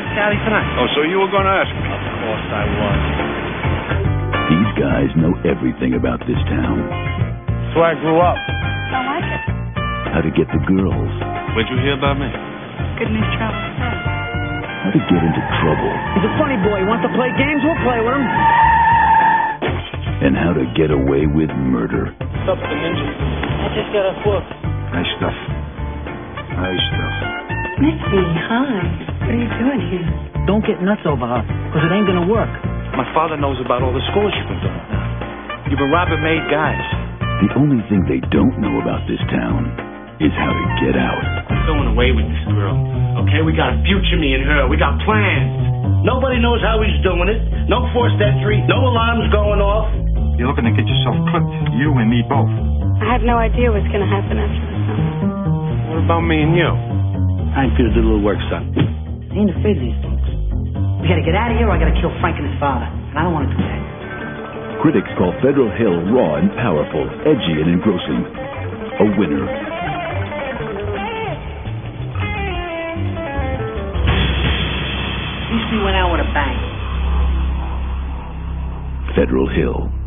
Scotty tonight? Oh, so you were going to ask me? Of course I was. These guys know everything about this town. That's where I grew up. I like it. How to get the girls. Where'd you hear about me? Good news travels fast. How to get into trouble. He's a funny boy. He wants to play games, we'll play with him. And how to get away with murder. What's up, the ninja? I just got off work. Nice stuff. Nice stuff. Mitzi, hi. What are you doing here? Don't get nuts over her, because it ain't gonna work. My father knows about all the scores you've been doing now. You've been robbing maid guys. The only thing they don't know about this town is how to get out. I'm going away with this girl. Okay, we got a future, me and her. We got plans. Nobody knows how he's doing it. No forced entry. No alarms going off. You're looking to get yourself clipped. You and me both. I had no idea what was going to happen after the summer. What about me and you? Time for you to do a little work, son. I ain't afraid of these things. We gotta get out of here or I gotta kill Frank and his father. And I don't want to do that. Critics call Federal Hill raw and powerful, edgy and engrossing. A winner. At least we went out with a bang. Federal Hill.